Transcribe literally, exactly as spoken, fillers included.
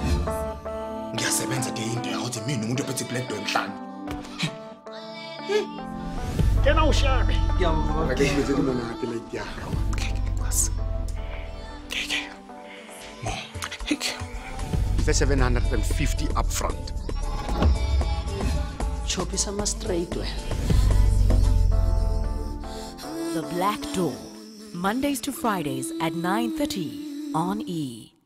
Ngiyasebenza ke into yakuthi mina umuntu ophethe iplento emhlanje. Kena ushabe. Ngiyabona ke into ethi ngaphi la idea. Bas. Keke. Mo. It's seven hundred fifty upfront. Chop is a straight way. The Black Door, Mondays to Fridays at nine thirty on E!